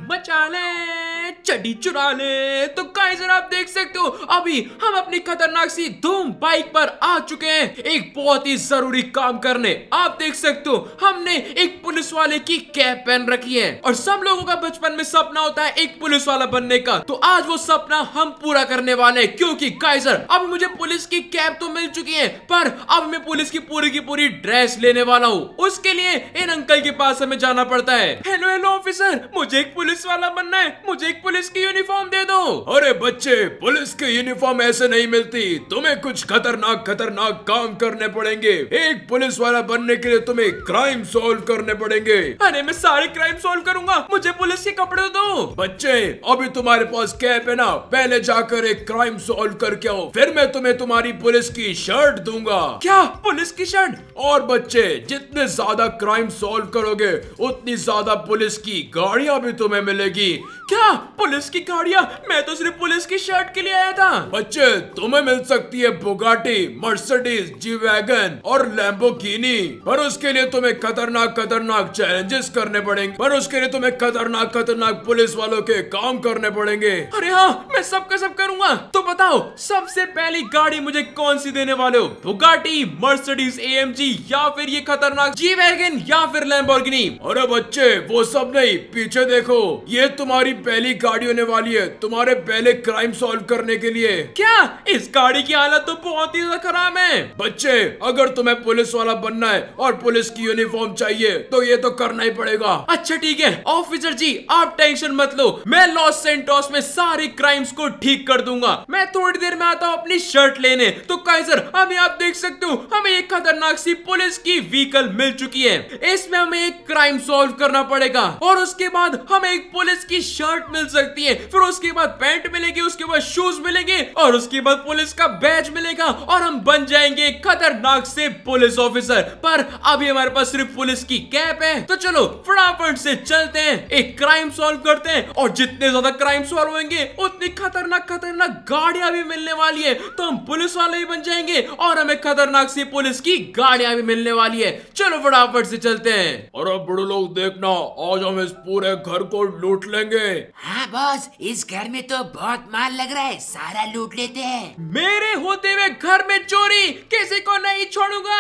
मचा ले, चड्डी चुरा ले। तो गाइस आप देख सकते हो अभी हम अपनी खतरनाक सी धूम बाइक पर आ चुके हैं एक बहुत ही जरूरी काम करने। आप देख सकते हो हमने एक पुलिस वाले की कैप पहन रखी है और सब लोगों का बचपन में सपना होता है एक पुलिस वाला बनने का। तो आज वो सपना हम पूरा करने वाले हैं, क्योंकि गाइस अब मुझे पुलिस की कैप तो मिल चुकी है, पर अब मैं पुलिस की पूरी ड्रेस लेने वाला हूँ। उसके लिए इन अंकल के पास हमें जाना पड़ता है। हेलो हेलो ऑफिसर, मुझे एक पुलिस वाला बनना है, मुझे एक पुलिस की यूनिफॉर्म दे दो। अरे बच्चे, पुलिस की यूनिफॉर्म ऐसे नहीं मिलती, तुम्हें कुछ खतरनाक काम करने पड़ेंगे। एक पुलिस वाला बनने के लिए तुम्हें क्राइम सॉल्व करने पड़ेंगे। अरे मैं सारे क्राइम सॉल्व करूंगा, मुझे पुलिस के कपड़े दो। बच्चे, अभी तुम्हारे पास कैप है ना, पहले जाकर एक क्राइम सॉल्व करके आओ, फिर मैं तुम्हें तुम्हारी पुलिस की शर्ट दूंगा। क्या पुलिस की शर्ट? और बच्चे, जितने ज्यादा क्राइम सॉल्व करोगे उतनी ज्यादा पुलिस की गाड़ियां भी तुम्हें मिलेगी। क्या पुलिस की गाड़ियां? मैं तो सिर्फ पुलिस की शर्ट के लिए आया था। बच्चे, तुम्हें मिल सकती है बुगाटी, मर्सिडीज, जी वैगन और लैम्बोर्गिनी, पर उसके लिए तुम्हें खतरनाक चैलेंजेस करने पड़ेंगे, पर उसके लिए तुम्हें खतरनाक पुलिस वालों के काम करने पड़ेंगे। अरे हाँ, मैं सब का सब करूंगा। तो बताओ सबसे पहली गाड़ी मुझे कौन सी देने वाले हो? बुगाटी, मर्सिडीज AMG या फिर ये खतरनाक जी वैगन या फिर लैम्बोर्गिनी? अरे बच्चे, वो सब नहीं, पीछे देखो, ये तुम्हारी पहली गाड़ी होने वाली है, तुम्हारे पहले क्राइम सॉल्व करने के लिए। क्या इस गाड़ी की हालत तो बहुत ही ज्यादा खराब है। बच्चे, अगर तुम्हें पुलिस वाला बनना है और पुलिस की यूनिफॉर्म चाहिए तो ये तो करना ही पड़ेगा। अच्छा ठीक है ऑफिसर जी, आप टेंशन मत लो, मैं लॉस सेंटोस में सारे क्राइम्स को ठीक कर दूंगा। मैं थोड़ी देर में आता हूँ अपनी शर्ट लेने। तो काइजर, अभी आप देख सकते हो हमें एक खतरनाक सी पुलिस की व्हीकल मिल चुकी है। इसमें हमें एक क्राइम सॉल्व करना पड़ेगा और उसके बाद हमें एक पुलिस की शर्ट मिल सकती है, फिर उसके बाद पैंट मिलेगी, उसके बाद शूज मिलेंगे और उसके बाद पुलिस का बैज मिलेगा और हम बन जाएंगे खतरनाक से पुलिस ऑफिसर। पर अभी हमारे पास सिर्फ पुलिस की कैप है। तो चलो फटाफट से चलते हैं, एक क्राइम सॉल्व करते हैं और जितने ज्यादा क्राइम सॉल्व होंगे उतनी खतरनाक गाड़ियां भी मिलने वाली है। तो हम पुलिस वाले भी बन जाएंगे और हमें खतरनाक सी पुलिस की गाड़ियां भी मिलने वाली है। चलो फटाफट से चलते हैं। और अब बड़े लोग देखना, आज हम इस पूरे घर को लूट लेंगे। हाँ बॉस, इस घर में तो बहुत माल लग रहा है, सारा लूट लेते हैं। मेरे होते हुए घर में चोरी, किसी को नहीं छोड़ूंगा।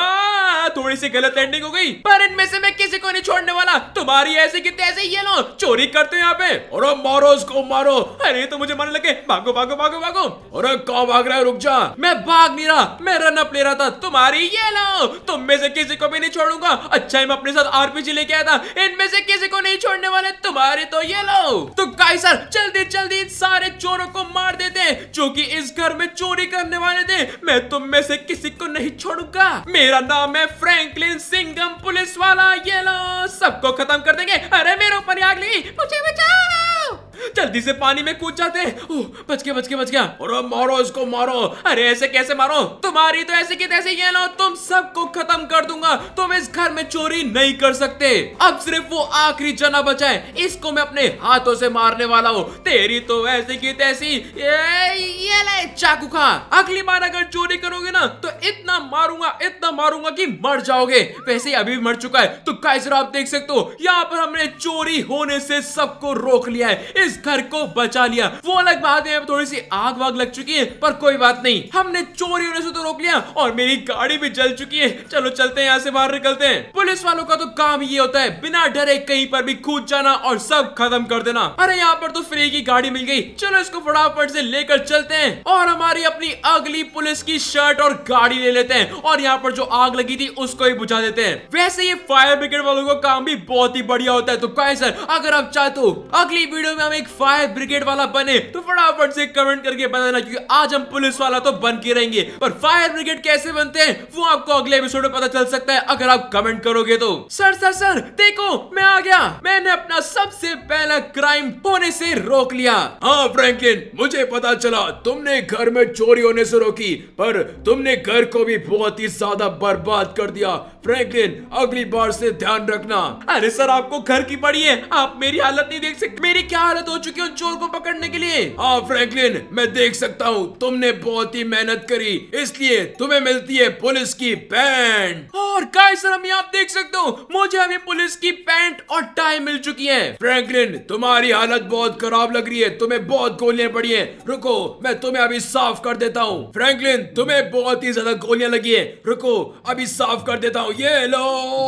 थोड़ी सी गलत एंडिंग हो गई, पर इनमें से मैं किसी को नहीं छोड़ने वाला। तुम्हारी ऐसे की तैसे ये लो चोरी करते हो यहाँ पे। और मारो इसको, मारो। अरे तो मुझे मारने लगे, भागो भागो भागो भागो। अरे कहाँ भाग रहा है, रुक जा। मैं भाग नहीं रहा, मैं रन अप ले रहा था। तुम्हारी ये लो, तुम में से किसी को भी नहीं छोड़ूंगा। अच्छा मैं अपने साथ RPG लेके आया था, इनमें से किसी को नहीं छोड़ने वाले। तुम्हारी तो ये लो। तो गाइस सर, जल्दी इन सारे चोरों को मार देते हैं जो कि इस घर में चोरी करने वाले थे। मैं तुम में से किसी को नहीं छोड़ूंगा। मेरा नाम है फ्रैंकलिन सिंघम पुलिस वाला। ये लो, सबको खत्म कर देंगे। अरे मेरे ऊपर आग लगी, मुझे बचाओ। जल्दी से पानी में कूद जाते हैं। बच गया। अरे मारो इसको, मारो। अरे ऐसे कैसे मारो? तुम्हारी तो ऐसे की तैसे ये लो, तुम सबको खत्म कर दूंगा। तुम इस घर में चोरी नहीं कर सकते। अब सिर्फ वो आखिरी जना बचा है, इसको मैं अपने हाथों से मारने वाला हूँ। तेरी तो ऐसे की तैसी, ये ले चाकू खा। अगली बार अगर चोरी करोगे ना तो इतना मारूंगा कि मर जाओगे। वैसे ही अभी मर चुका है। तो गाइस आप देख सकते हो यहाँ पर हमने चोरी होने से सबको रोक लिया है, इस घर को बचा लिया। वो अलग बात है, थोड़ी सी आग वाग लग चुकी है, पर कोई बात नहीं, हमने चोरी होने से तो रोक लिया और मेरी गाड़ी भी जल चुकी है। चलो चलते हैं, यहाँ से बाहर निकलते हैं। पुलिस वालों का तो काम ही ये होता है, बिना डरे कहीं पर भी कूद जाना और सब खत्म कर देना। अरे यहाँ पर तो फ्री की गाड़ी मिल गई, चलो इसको फटाफट से लेकर चलते हैं और हमारी अपनी अगली पुलिस की शर्ट और गाड़ी ले लेते हैं और यहाँ पर जो आग लगी थी उसको ही बुझा देते हैं। वैसे ये फायर ब्रिगेड वालों का काम भी बहुत ही बढ़िया होता है। तो गाइस सर, अगर आप चाहते हो अगली वीडियो में हम एक फायर ब्रिगेड वाला बने तो फटाफट से कमेंट करके बताना, क्योंकि आज हम पुलिस वाला तो बन के रहेंगे, पर फायर ब्रिगेड कैसे बनते हैं वो आपको अगले एपिसोड में पता चल सकता है अगर आप कमेंट करोगे तो। सर देखो, मैं आ गया। मैंने अपना सबसे पहला क्राइम होने से रोक लिया। हाँ फ्रैंकलिन, मुझे पता चला तुमने घर में चोरी होने से रोकी, पर तुमने घर को भी बहुत ही ज्यादा बर्बाद कर दिया। फ्रैंकलिन अगली बार से ध्यान रखना। अरे सर आपको घर की पड़ी है, आप मेरी हालत नहीं देख सकते। मेरी क्या हालत हो चुकी है चोर को पकड़ने के लिए। हाँ फ्रैंकलिन, मैं देख सकता हूँ तुमने बहुत ही मेहनत करी, इसलिए तुम्हें मिलती है पुलिस की पैंट। और गाइस सर हम यहाँ देख सकते हो मुझे अभी पुलिस की पैंट और टाई मिल चुकी है। फ्रैंकलिन तुम्हारी हालत बहुत खराब लग रही है, तुम्हें बहुत गोलियां पड़ी हैं। रुको मैं तुम्हें अभी साफ कर देता हूँ। फ्रैंकलिन तुम्हें बहुत ही ज्यादा गोलियां लगी है, रुको अभी साफ कर देता हूँ। ये लो।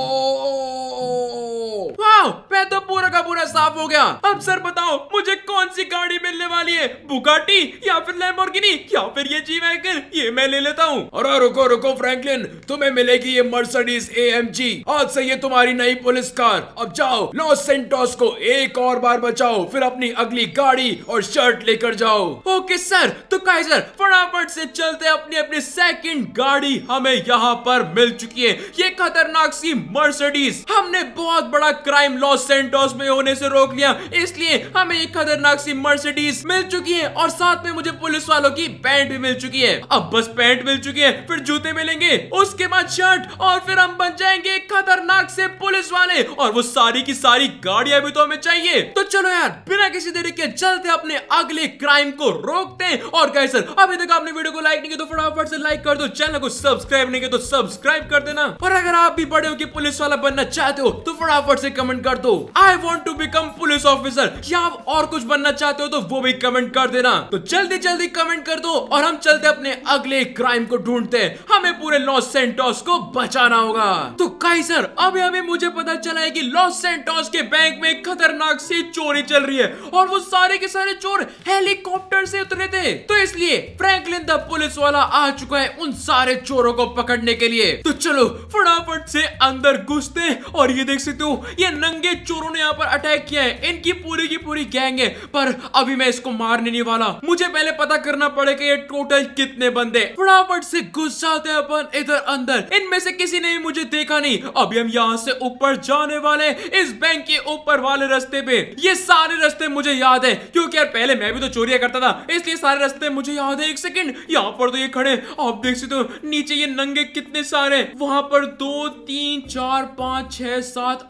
वाह, मैं तो पूरा का पूरा साफ हो गया। अब सर बताओ मुझे कौन सी गाड़ी मिलने वाली है, बुगाटी या फिर लैम्बोर्गिनी या फिर ये जी वैगन? ये मैं ले लेता हूँ। अरे रुको रुको फ्रैंकलिन, तुम्हें मिलेगी ये मर्सिडीज AMG। आज से ये तुम्हारी नई पुलिस कार। अब जाओ लॉस सेंटोस को एक और बार बचाओ, फिर अपनी अगली गाड़ी और शर्ट लेकर जाओ। ओके सर, तो काइजर फटाफट से चलते अपनी अपनी सेकंड गाड़ी हमें यहाँ पर मिल चुकी है। ये खतरनाक सी मर्सिडीज। हमने बहुत बड़ा क्राइम लॉस सेंटोस में होने से रोक लिया, इसलिए हमें ये खतरनाक सी मर्सिडीज मिल चुकी है और साथ में मुझे पुलिस वालों की पैंट भी मिल चुकी है। अब बस पैंट मिल चुकी है, फिर जूते मिलेंगे, उसके बाद शर्ट और फिर हम बन जाएंगे खतरनाक से पुलिस वाले। और वो सारी की सारी गाड़ियां भी तो हमें चाहिए। तो चलो यार बिना किसी देरी के चलते अपने अगले क्राइम को रोकते हैं। और गाइस सर अभी तक आपने वीडियो को लाइक नहीं किया तो फटाफट से लाइक कर दो, चैनल को सब्सक्राइब नहीं किया तो सब्सक्राइब कर देना। और अगर आप भी बड़े हो कि पुलिस वाला बनना चाहते हो तो फटाफट से कमेंट कर दो I want to become police officer, या आप और कुछ बनना चाहते हो तो वो भी कमेंट कर देना। तो जल्दी जल्दी कमेंट कर दो और हम चलते अपने अगले क्राइम को ढूंढते हैं। हमें पूरे लॉस सेंटोस को बचाना होगा। तो काइजर अभी अभी मुझे पता चला है कि लॉस सेंटोस के बैंक में खतरनाक सी चोरी चल रही है और वो सारे के सारे चोर हेलीकॉप्टर से उतरे थे। तो इसलिए फ्रैंकलिन द पुलिस वाला आ चुका है उन सारे चोरों को पकड़ने के लिए। तो चलो फटाफट से अंदर घुसते हैं। और ये देख सकते हो ये नंगे चोरों ने यहाँ पर अटैक किया है, इनकी पूरी की पूरी गैंग है। पर अभी मैं इसको मारने नहीं वाला, मुझे पहले पता करना पड़ेगा ये टोटल कितने बंदे। फटाफट से घुस जाते हैं अपन इधर अंदर। इनमें से किसी ने भी मुझे देखा नहीं। अभी हम यहाँ से ऊपर जाने वाले इस बैंक के ऊपर वाले रास्ते पे। ये सारे रास्ते मुझे याद है क्योंकि यार पहले मैं भी तो चोरियां करता था, इसलिए सारे रास्ते मुझे याद है। एक सेकंड, यहाँ पर तो ये खड़े, आप देख सकते हो नीचे ये नंगे कितने सारे, वहां पर 2 3 4 5 6 7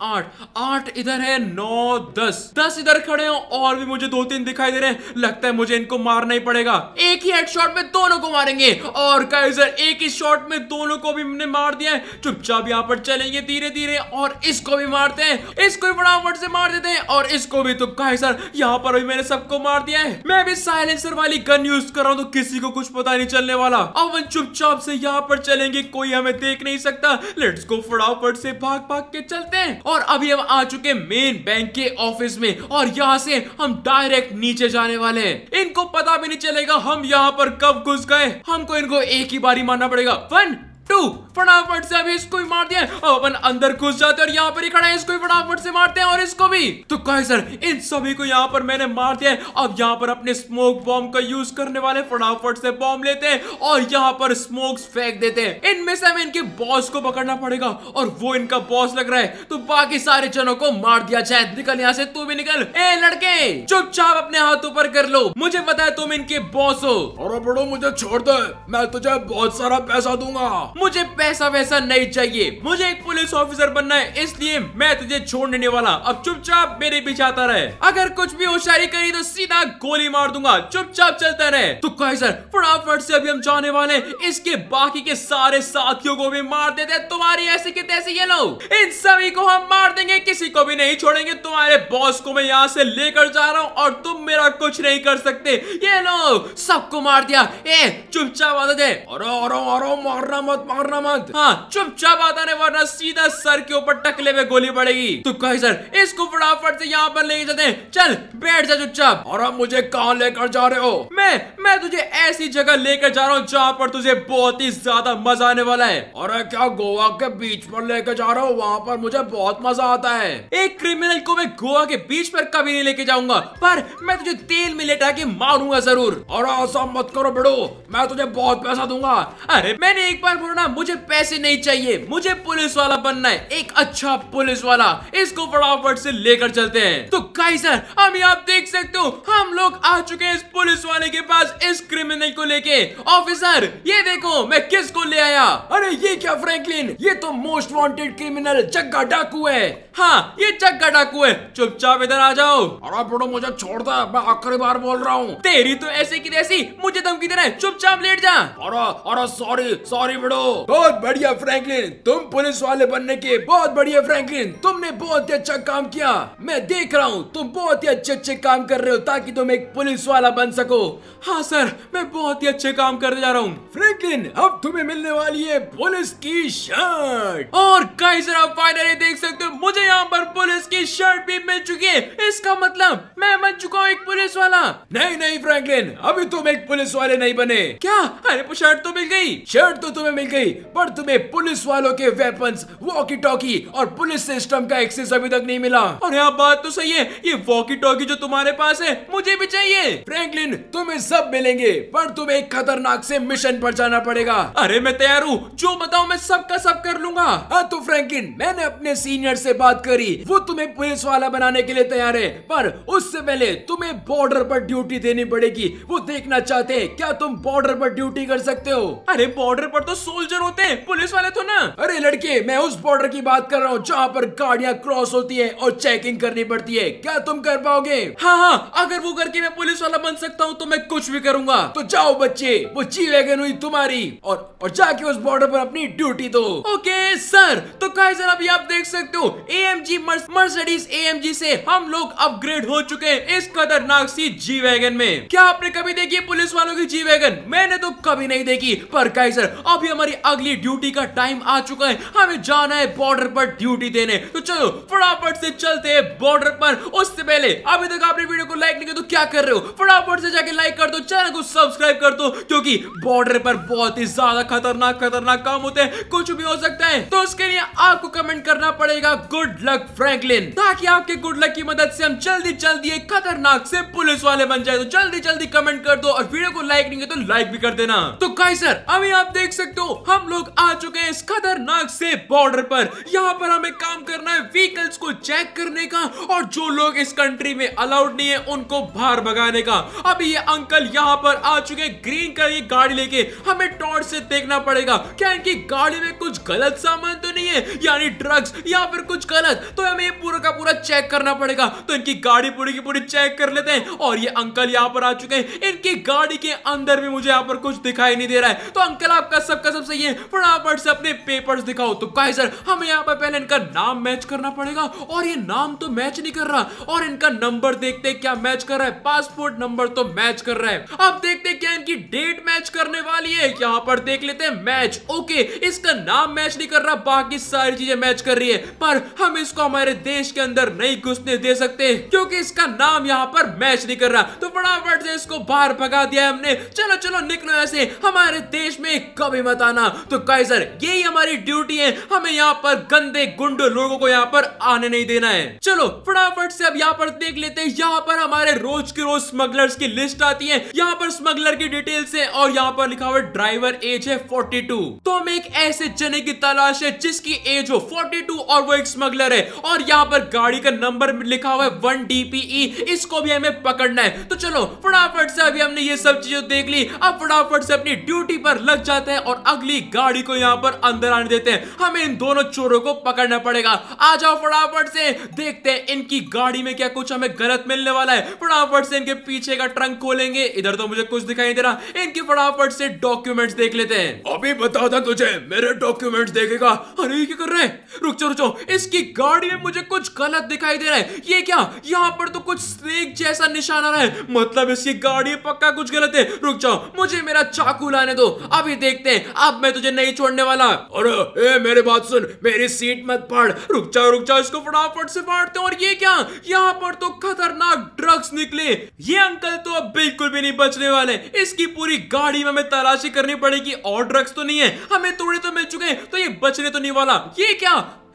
8 इधर है, 9 10 इधर खड़े हैं और भी मुझे 2-3 दिखाई दे रहे हैं। लगता है मुझे इनको मारना ही पड़ेगा। एक ही हेडशॉट में दोनों को मारेंगे। और काइजर एक ही शॉट में दोनों को भी हमने मार दिया है। चुपचाप यहाँ पर चलेंगे धीरे धीरे और इसको भी मारते हैं, इसको भी फटाफट से मार देते हैं और इसको भी। तो काइजर यहाँ पर भी मैंने सबको मार दिया है। मैं भी साइलेंसर वाली गन यूज कर रहा हूँ तो किसी को कुछ पता नहीं चलने वाला। अब हम चुपचाप से यहाँ पर चलेंगे, कोई हमें देख नहीं सकता। लेट्स गो, फटाफट से भाग भाग के चलते हैं। और अभी हम आ चुके मेन बैंक के ऑफिस में और यहाँ से हम डायरेक्ट नीचे जाने वाले हैं। इनको पता भी नहीं चलेगा हम यहाँ पर कब घुस गए। हमको इनको एक ही बारी मारना पड़ेगा। 1 2 फटाफट से अभी इसको भी मार दिया। अब अपन अंदर घुस जाते हैं और यहाँ पर ही खड़ा है, इसको भी फटाफट से मारते हैं और इसको भी। तो काइजर इन सभी को यहाँ पर मैंने मार दिया है। अब यहाँ पर अपने स्मोक बॉम्ब का यूज करने वाले, फटाफट से बॉम्ब लेते हैं और यहाँ पर स्मोक्स फेंक देते हैं। इनमें से हमें इनके बॉस को पकड़ना पड़ेगा और वो इनका बॉस लग रहा है। तो बाकी सारे जनों को मार दिया जाए। निकल यहाँ से, तू भी निकल। ए लड़के चुपचाप अपने हाथ ऊपर कर लो, मुझे पता है तुम इनके बॉस हो। अरे बड़ो मुझे छोड़ दे, मैं तुझे बहुत सारा पैसा दूंगा। मुझे पैसा वैसा नहीं चाहिए, मुझे एक पुलिस ऑफिसर बनना है, इसलिए मैं तुझे छोड़ने नहीं वाला। अब चुपचाप मेरे पीछे आता रहे, अगर कुछ भी होशियारी करी तो सीधा गोली मार दूंगा। चुपचाप चलता रहे। तो काइजर फटाफट से अभी हम जाने वाले, इसके बाकी के सारे साथियों को भी मार देते हैं। तुम्हारी ऐसी की तैसी ये लोग, इन सभी को हम मार देंगे, किसी को भी नहीं छोड़ेंगे। तुम्हारे बॉस को मैं यहाँ से लेकर जा रहा हूँ और तुम मेरा कुछ नहीं कर सकते। ये लो सबको मार दिया। ए चुपचाप आ जाए। अरे मारना मत। हाँ चुपचाप आता नहीं वरना सीधा सर के ऊपर टकले में गोली पड़ेगी। तो काइजर इसको फटाफट से यहाँ पर लेके जाते हैं। चल बैठ जा चुपचाप। और मुझे कहाँ लेकर जा रहे हो? मैं तुझे ऐसी जगह लेकर जा रहा हूँ जहाँ पर तुझे बहुत ही ज्यादा मजा आने वाला है। अरे क्या गोवा के बीच पर लेकर जा रहे हो? वहाँ पर मुझे बहुत मजा आता है। एक क्रिमिनल को मैं गोवा के बीच पर कभी नहीं लेके जाऊंगा, पर मैं तुझे तेल में लेटा के मारूंगा जरूर। और ऐसा मत करो बेड़ो, मैं तुझे बहुत पैसा दूंगा। अरे मैंने एक बार देखो ना, मुझे पैसे नहीं चाहिए, मुझे पुलिस वाला बनना है, एक अच्छा पुलिस वाला। इसको फटाफट से लेकर चलते हैं। तो काइजर, अभी आप देख सकते हो हम लोग आ चुके हैं इस पुलिस वाले के पास, इस क्रिमिनल को लेके। ऑफिसर, ये देखो मैं किसको ले आया। अरे ये क्या फ्रैंकलिन, ये तो मोस्ट वांटेड क्रिमिनल जग्गा डाकू है। हाँ, ये जग्गा डाकू है। चुपचाप इधर आ जाओ। अरे बड़ो मुझे छोड़ दे, मैं आखिरी बार बोल रहा हूँ। तेरी तो ऐसे की तैसी, मुझे धमकी दे रहा है, चुपचाप लेट जा। अरे सॉरी सॉरी बड़ो। बहुत बढ़िया फ्रैंकलिन, तुम पुलिस वाले बनने के बहुत बढ़िया फ्रैंकलिन, तुमने बहुत ही अच्छा काम किया। मैं देख रहा हूँ तुम बहुत ही अच्छे काम कर रहे हो ताकि तुम एक पुलिस वाला बन सको। हाँ सर, मैं बहुत ही अच्छे काम करने जा रहा हूँ। फ्रैंकलिन, अब तुम्हें मिलने वाली है पुलिस की शर्ट। और काइजर, आप फाइनली देख सकते हो मुझे यहाँ पर पुलिस की शर्ट भी मिल चुकी है। इसका मतलब मैं बन चुका हूँ एक पुलिस वाला। नहीं फ्रैंकलिन, अभी तुम एक पुलिस वाले नहीं बने। क्या? अरे शर्ट तो मिल गई। शर्ट तो तुम्हें मिल गई, पर तुम्हें पुलिस वालों के वेपन्स, वॉकी टॉकी और पुलिस सिस्टम का एक्सेस अभी तक नहीं मिला। और यहाँ बात तो सही है, ये वॉकी टॉकी जो तुम्हारे पास है मुझे भी चाहिए। फ्रैंकलिन, तुम्हें सब मिलेंगे, पर तुम्हें एक खतरनाक से मिशन पर जाना पड़ेगा। अरे मैं तैयार हूँ, जो बताओ मैं सबका सब कर लूंगा। हाँ तो फ्रैंकलिन, मैंने अपने सीनियर से बात करी, वो तुम्हें पुलिस वाला बनाने के लिए तैयार है, पर उससे पहले तुम्हें बॉर्डर पर ड्यूटी देनी पड़ेगी। वो देखना चाहते हैं क्या तुम बॉर्डर पर ड्यूटी कर सकते हो। अरे बॉर्डर पर तो सोल्जर होते हैं, पुलिस वाले तो ना। अरे लड़के, मैं उस बॉर्डर की बात कर रहा हूँ जहाँ पर गाड़ियाँ क्रॉस होती है और चेकिंग करनी पड़ती है। क्या तुम कर पाओगे? हाँ, अगर वो करके मैं पुलिस वाला बन सकता हूँ तो मैं कुछ भी करूंगा। तो जाओ बच्चे, वो जी-वैगन हुई तुम्हारी, और जाके उस बॉर्डर पर अपनी ड्यूटी दो। Okay sir. तो गाइस अभी आप देख सकते हो AMG मर्सिडीज AMG से हम लोग अपग्रेड हो चुके हैं इस खतरनाक सी जी वैगन में। क्या आपने कभी देखी है पुलिस वालों की जी वैगन? मैंने तो कभी नहीं देखी। पर गाइस अभी हमारी अगली ड्यूटी का टाइम आ चुका है, हमें जाना है बॉर्डर पर ड्यूटी देने। तो चलो फटाफट से चलते हैं बॉर्डर पर। उससे पहले अभी तक आपने वीडियो को लाइक नहीं किया तो क्या कर रहे हो? फटाफट से जाके लाइक कर दो, चैनल को सब्सक्राइब कर दो, क्योंकि बॉर्डर पर बहुत ही ज्यादा खतरनाक काम होते हैं, कुछ भी हो सकता है। तो उसके लिए आपको कमेंट करना पड़ेगा गुड लक फ्रैंकलिन, ताकि आपके गुड लक की मदद से हम जल्दी एक खतरनाक से पुलिस वाले बन जाए। तो जल्दी कमेंट कर दो, और वीडियो को लाइक नहीं किया तो लाइक भी कर देना। तो गाइस अभी आप देख सकते हो हम लोग आ चुके हैं इस खतरनाक से बॉर्डर पर। यहाँ पर हमें काम करना है व्हीकल्स को चेक करने का, और जो लोग इस कंट्री में अलाउड नहीं है उनको बाहर भगाने का। अभी ये अंकल यहाँ पर आ चुके हैं ग्रीन कलर की गाड़ी लेके। हमें टॉर्च से देखना पड़ेगा क्या इनकी गाड़ी में कुछ गलत सामान तो नहीं है, यानी ड्रग्स या फिर कुछ गलत। तो हमें पूरा का पूरा चेक करना पड़ेगा। तो इनकी गाड़ी पूरी की पूरी चेक कर लेते हैं। और ये अंकल यहाँ पर आ चुके हैं, इनकी गाड़ी के अंदर भी मुझे यहाँ पर कुछ दिखाई नहीं दे रहा है। तो अंकल आपका सबका सब सही है, फटाफट से अपने पेपर्स दिखाओ। तो गाइस हमें यहाँ पर पहले इनका नाम मैच करना पड़ेगा, और ये नाम तो मैच नहीं कर रहा। और इनका नंबर देखते क्या मैच कर रहा है, पासपोर्ट नंबर तो मैच कर रहा है। अब देखते क्या इनकी डेट मैच करने वाली है। यहाँ पर देख लेते हैं मैच। ओके, इसका नाम मैच नहीं कर रहा, बाकी सारी चीजें मैच कर रही है, पर हम इसको हमारे देश के अंदर नहीं घुसने दे सकते क्योंकि इसका नाम यहाँ पर मैच नहीं कर रहा। तो फटाफट से इसको बाहर भगा दिया है हमने। चलो निकलो ऐसे, हमारे देश में कभी मत आना। तो गाइस यही हमारी ड्यूटी है, हमें यहाँ पर गंदे गुंडे लोगों को यहाँ पर आने नहीं देना है। चलो फटाफट से अब यहाँ पर देख लेते हैं। यहाँ पर हमारे रोज की रोज स्मगलर्स की लिस्ट आती है। यहाँ पर स्मगलर की डिटेल्स है, और यहाँ पर लिखा हुआ ड्राइवर एज है 42। तो हम एक ऐसे जने की तलाश है जिसकी एज हो 42 और वो एक स्मगलर है। और यहाँ पर गाड़ी का नंबर लिखा हुआ है 1DPE, इसको भी हमें पकड़ना है। तो चलो फटाफट से अभी हमने ये सब चीजें देख ली, अब फटाफट से अपनी ड्यूटी पर लग जाते हैं और अगली गाड़ी को यहाँ पर अंदर आने देते हैं। हमें इन दोनों चोरों को पकड़ना पड़ेगा। आ जाओ फटाफट से, देखते हैं इनकी गाड़ी में क्या कुछ हमें गलत मिलने वाला है। फटाफट से इनके पीछे का ट्रंक खोलेंगे, इधर तो मुझे कुछ दिखाई नहीं दे रहा। इनकी फटाफट से डॉक्यूमेंट्स देख लेते हैं। अभी बता था तुझे, मेरे डॉक्यूमेंट्स देखेगा। अरे ये क्या कर रहे हैं? रुक जाओ, इसकी गाड़ी में मुझे कुछ गलत दिखाई दे रहा है। ये क्या? यहाँ पर तो कुछ स्नेक जैसा निशान आ रहा है, मतलब इसकी गाड़ी पक्का कुछ गलत है। रुक जाओ, मुझे मेरा चाकू लाने दो, अभी देखते हैं। अब मैं तुझे नहीं छोड़ने वाला। अरे मेरी बात सुन, मेरी सीट मत फाड़। रुक जाओ, इसको फटाफट से फाड़ते हैं। और ये क्या? यहाँ पर तो खतरनाक ड्रग्स निकले। ये अंकल तो अब बिल्कुल भी नहीं बचने वाले। इसकी पूरी गाड़ी में हमें तलाशी करनी पड़ेगी, और ड्रग्स तो नहीं है, हमें थोड़े तो मिल चुके हैं, तो ये बचने तो नहीं वाला। ये क्या?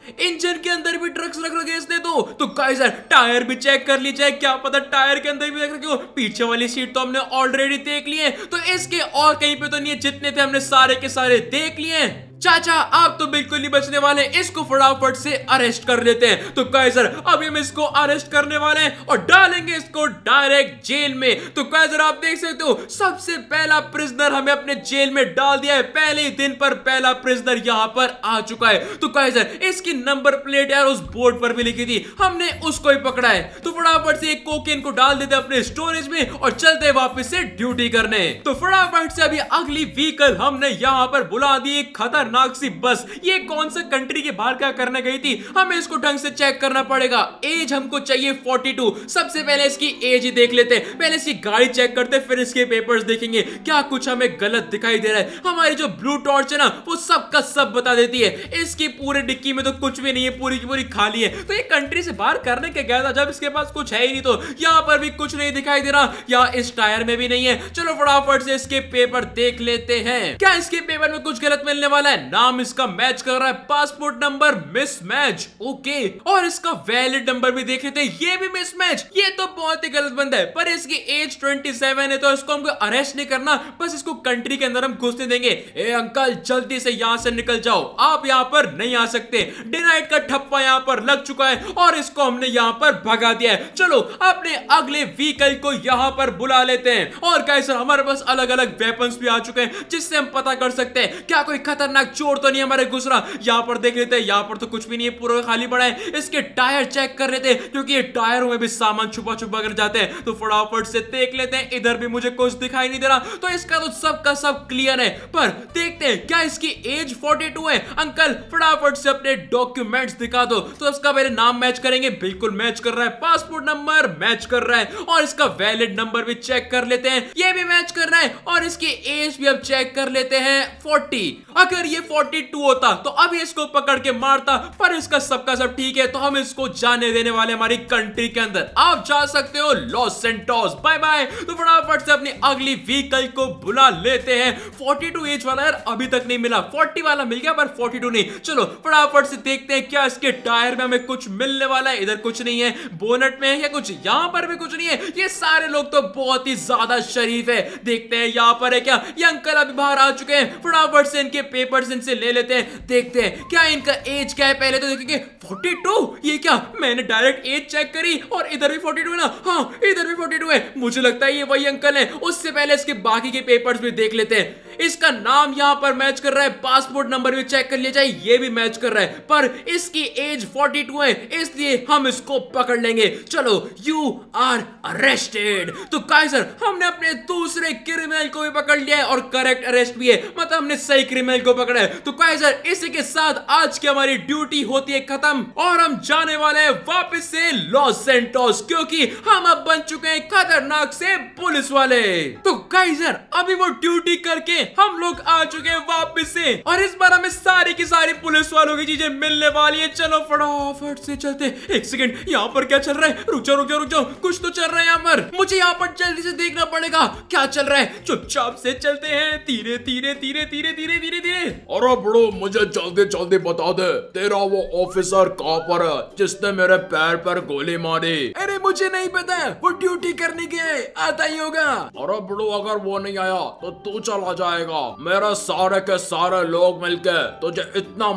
इंजन के अंदर भी ड्रग्स रख रखे इसने तो गाइस टायर भी चेक कर लीजिए, क्या पता टायर के अंदर भी रख रखे हो। पीछे वाली सीट तो हमने ऑलरेडी देख ली है, तो इसके और कहीं पे तो नहीं है, जितने थे हमने सारे के सारे देख लिए हैं। चाचा आप तो बिल्कुल नहीं बचने वाले, इसको फटाफट से अरेस्ट कर लेते हैं। तो काइजर अभी हम इसको अरेस्ट करने वाले हैं और डालेंगे इसको डायरेक्ट जेल में। तो काइजर आप देख सकते हो सबसे पहला प्रिजनर हमें अपने जेल में डाल दिया है। पहले ही दिन पर पहला प्रिजनर यहाँ पर आ चुका है। तो काइजर इसकी नंबर प्लेट यार उस बोर्ड पर भी लिखी थी, हमने उसको ही पकड़ा है। तो फटाफट से एक कोकेन को डाल देते अपने स्टोरेज में और चलते वापस से ड्यूटी करने। तो फटाफट से अभी अगली व्हीकल हमने यहाँ पर बुला दी, खतरनाक सी बस। ये कौन सा कंट्री के बाहर क्या करने गई थी, हमें इसको ढंग से चेक करना पड़ेगा। एज हमको चाहिए 42। सबसे पहले इसकी एज ही देख लेते हैं, पहले इसकी गाड़ी चेक करते फिर इसके पेपर्स देखेंगे क्या कुछ हमें गलत दिखाई दे रहा है। हमारी जो ब्लू टॉर्च है ना वो सब का सब बता देती है। इसकी पूरे डिक्की में तो कुछ भी नहीं है, पूरी की पूरी खाली है। तो ये कंट्री से बाहर करने के गया था जब इसके पास कुछ है ही नहीं। तो यहाँ पर भी कुछ नहीं दिखाई दे रहा, यहाँ इस टायर में भी नहीं है। चलो फटाफट से इसके पेपर देख लेते हैं, क्या इसके पेपर में कुछ गलत मिलने वाला है। नाम इसका मैच कर रहा है, पासपोर्ट नंबर मिसमैच, ओके। और इसका वैलिड नंबर भी देख लेते हैं, ये भी मिसमैच। ये तो बहुत ही गलत बंदा है, पर इसकी एज 27 है, तो इसको हमको अरेस्ट नहीं करना, बस इसको कंट्री के अंदर हम घुसने देंगे। ए अंकल जल्दी से यहाँ से निकल जाओ, आप यहाँ पर नहीं आ सकते। डिनाइट का ठप्पा यहाँ पर लग चुका है और इसको हमने यहाँ पर भगा दिया है। चलो अपने अगले व्हीकल को यहाँ पर बुला लेते हैं। और गाइस हमारे पास अलग अलग वेपन्स भी आ चुके हैं, जिससे हम पता कर सकते हैं क्या कोई खतरनाक चोर तो नहीं हमारे घुस रहा। यहाँ पर देख लेते हैं, यहाँ पर तो कुछ भी नहीं है, पूरा खाली पड़ा है। इसके टायर चेक कर लेते हैं, क्योंकि ये टायरों में भी सामान छुपा छुपा कर जाते हैं। तो फटाफट से देख लेते हैं, इधर भी मुझे कुछ दिखाई नहीं दे रहा, तो इसका तो सब का सब क्लियर है। पर देखते हैं क्या इसकी एज 42 है। अंकल फटाफट से अपने डॉक्यूमेंट्स दिखा दो। तो इसका पहले नाम मैच करेंगे, बिल्कुल मैच कर रहा है। पासपोर्ट नंबर मैच कर रहा है और इसका वैलिड नंबर भी चेक कर लेते हैं, ये भी मैच कर रहा है। और इसकी एज भी अब चेक कर लेते हैं 40। अगर ये 42 होता तो अभी इसको पकड़ के मारता, पर इसका सबका सब ठीक है, तो हम इसको जाने देने वाले हमारी कंट्री के अंदर। आप जा सकते हो लॉस सेंटोस, बाय बाय। तो फटाफट से अपनी अगली व्हीकल को बुला लेते हैं। 42 एज वाला यार अभी तक नहीं मिला, 40 वाला मिल गया पर 42 नहीं। चलो फटाफट से देखते हैं क्या इसके टायर में हमें कुछ मिलने वाला है। इधर कुछ नहीं है, बोनट में है या कुछ, यहाँ पर भी कुछ नहीं है। ये सारे लोग तो बहुत ही ज्यादा शरीफ है। देखते हैं यहाँ पर है क्या, ये अंकल अभी बाहर आ चुके हैं। फटाफट से इनके पेपर्स इनसे ले लेते हैं, देखते हैं क्या इनका एज क्या है। पहले तो देखेंगे 42, ये क्या, मैंने डायरेक्ट एज चेक करी और इधर भी 42 है ना। हाँ इधर भी 42 है, मुझे लगता है ये वही अंकल है। उससे पहले इसके बाकी के पेपर्स भी देख लेते हैं। इसका नाम यहाँ पर मैच कर रहा है, पासपोर्ट नंबर भी चेक कर लिया जाए, ये भी मैच कर रहा है, पर इसकी एज 42 है, इसलिए हम इसको पकड़ लेंगे। चलो यू आर अरेस्टेड। तो काइजर हमने अपने दूसरे क्रिमिनल को भी पकड़ लिया है और करेक्ट अरेस्ट भी है, मतलब हमने सही क्रिमिनल को पकड़ा है। तो काइजर इसी के साथ आज की हमारी ड्यूटी होती है खत्म और हम जाने वाले हैं वापस से लॉस सेंटोस, क्योंकि हम अब बन चुके हैं खतरनाक से पुलिस वाले। तो काइजर अभी वो ड्यूटी करके हम लोग आ चुके हैं वापस से, और इस बार हमें सारी की सारी पुलिस वालों की चीजें मिलने वाली है। चलो फटाफट से चलते। एक सेकंड, यहाँ पर क्या चल रहा है? रुक जाओ रुक जाओ रुक जाओ, कुछ तो चल रहा है यहाँ पर, मुझे यहाँ पर जल्दी से देखना पड़ेगा क्या चल रहा है। चुपचाप से चलते हैं, धीरे धीरे धीरे धीरे धीरे धीरे धीरे। अरे बड़ो मुझे जल्दी जल्दी बता दे, तेरा वो ऑफिसर कहाँ पर है जिसने मेरे पैर पर गोली मारी? अरे मुझे नहीं पता, वो ड्यूटी करने गया है, आता ही होगा। अरे बड़ो अगर वो नहीं आया तो तू चला जाएगा। मेरे सारे के सारे लोग मिलके तुझे इतना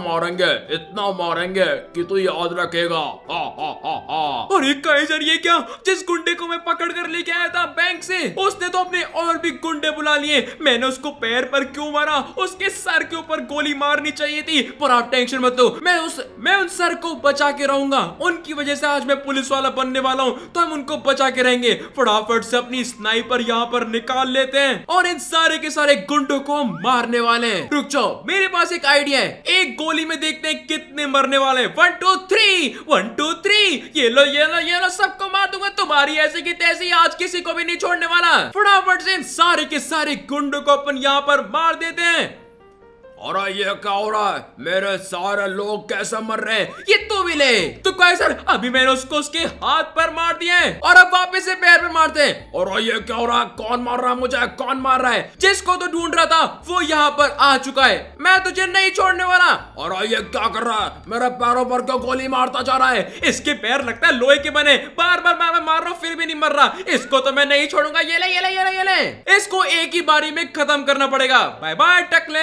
मारेंगे कि तू याद रखेगा। हा हा हा हा। अरे काइजर ये क्या, जिस गुंडे को मैं पकड़ कर लेके आया था बैंक से, उसने तो अपने और भी गुंडे बुला लिए। मैंने उसको पैर पर क्यों मारा? उसके सर के ऊपर गोली मारनी चाहिए थी, पर आप टेंशन मत लो, मैं उन सर को बचा के रहूंगा। उनकी वजह से आज मैं पुलिस वाला बनने वाला हूँ, तो हम उनको बचा के रहेंगे। फटाफट से अपनी स्नाइपर यहाँ पर निकाल लेते हैं और इन सारे के सारे गुंडों को मारने वाले हैं। रुक जाओ, मेरे पास एक आइडिया है, एक गोली में देखते हैं कितने मरने वाले हैं। 1 2 3 1 2 3, ये लो ये लो ये लो, सबको मार दूंगा। तुम्हारी ऐसी की तैसी, आज किसी को भी नहीं छोड़ने वाला। फटाफट से इन सारे के सारे गुंडों को अपन यहाँ पर मार देते हैं। और ये क्या हो रहा है? मेरे सारे लोग कैसे मर रहे हैं? ये तू भी ले। तो कैसर अभी मैंने उसको उसके हाथ पर मार दिया है और अब वापस से पैर पे मारते हैं। और ये क्या हो रहा है? कौन मार रहा है मुझे? कौन मार रहा है? जिसको तो ढूंढ रहा था वो यहाँ पर आ चुका है। मैं तुझे नहीं छोड़ने वाला। और ये क्या कर रहा है? मेरे पैरों पर क्यों गोली मारता जा रहा है? इसके पैर लगता है लोहे के बने। बार बार मैं मार रहा हूँ फिर भी नहीं मर रहा। इसको तो मैं नहीं छोड़ूंगा। ये ले ये ले ये ले ये ले। इसको एक ही बारी में खत्म करना पड़ेगा। बाय बाय टकले।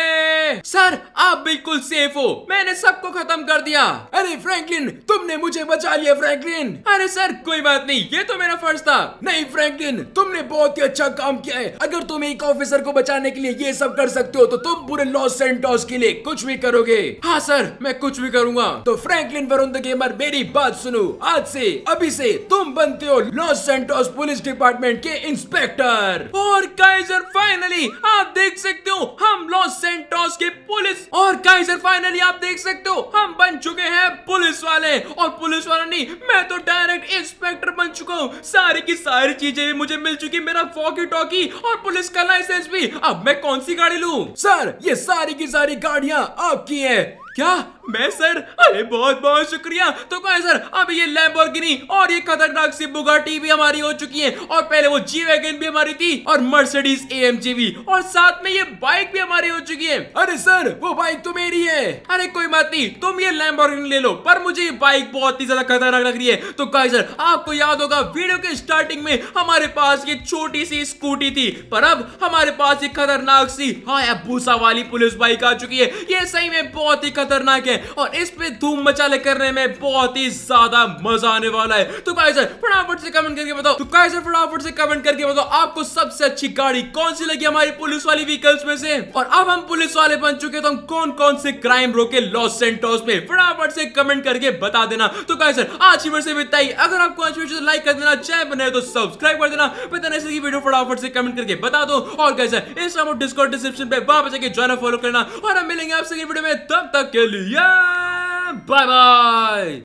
सर आप बिल्कुल सेफ हो। मैंने सबको खत्म कर दिया। अरे फ्रैंकलिन, तुमने मुझे बचा लिया फ्रैंकलिन। अरे सर कोई बात नहीं, ये तो मेरा फर्ज था। नहीं फ्रैंकलिन, तुमने बहुत ही अच्छा काम किया है। अगर तुम एक ऑफिसर को बचाने के लिए ये सब कर सकते हो तो तुम पूरे लॉस सैंटोस के लिए कुछ भी करोगे। हाँ सर मैं कुछ भी करूंगा। तो फ्रैंकलिन वरुण द गेमर मेरी बात सुनो। आज से अभी से तुम बनते हो लॉस सैंटोस पुलिस डिपार्टमेंट के इंस्पेक्टर। और काइजर फाइनली आप देख सकते हो हम लॉस सैंटोस के पुलिस। और काइजर फाइनली आप देख सकते हो हम बन चुके हैं पुलिस वाले। और पुलिस वाला नहीं, मैं तो डायरेक्ट इंस्पेक्टर बन चुका हूँ। सारी की सारी चीजें भी मुझे मिल चुकी, मेरा वॉकी टॉकी और पुलिस का लाइसेंस भी। अब मैं कौन सी गाड़ी लूं? सर ये सारी की सारी गाड़ियां आपकी हैं। क्या मैं सर? अरे बहुत बहुत शुक्रिया। तो कहा सर अब ये लैम्बोर्गिनी और ये खतरनाक सी बुगाटी भी हमारी हो चुकी है। और पहले वो जी वैगन भी हमारी थी और मर्सिडीज AMG भी। और साथ में ये बाइक भी हमारी हो चुकी है। अरे सर वो बाइक तो मेरी है। अरे कोई बात नहीं, तुम ये लैम्बोर्गिनी ले लो, पर मुझे ये बाइक बहुत ही ज्यादा खतरनाक लग रही है। तो कहा सर आपको याद होगा वीडियो के स्टार्टिंग में हमारे पास ये छोटी सी स्कूटी थी, पर अब हमारे पास ये खतरनाक सी हायाबुसा वाली पुलिस बाइक आ चुकी है। ये सही में बहुत ही खतरनाक है और इस पे धूम मचाले करने में बहुत ही ज्यादा मजा आने वाला है। तो गाइस फटाफट से कमेंट करके बताओ। तो गाइस फटाफट से कमेंट करके बताओ आपको सबसे अच्छी गाड़ी कौन सी लगी हमारी पुलिस वाली व्हीकल्स में से। और अब हम पुलिस वाले बन चुके तो हम कौन कौन से क्राइम रोके लॉस सैंटोस में, फटाफट से कमेंट करके बता देना। तो गाइस आज की वीडियो से इतना ही। अगर आपको आज वीडियो लाइक कर देना, चैनल पर नए तो सब्सक्राइब कर देना। पता ऐसे की वीडियो फटाफट से कमेंट करके बता दो। और गाइस इंस्टाग्राम और डिस्कॉर्ड डिस्क्रिप्शन पे वापस जाके ज्वाइन फॉलो करना। और हम मिलेंगे आपसे वीडियो में, तब तक के लिए बाय बाय।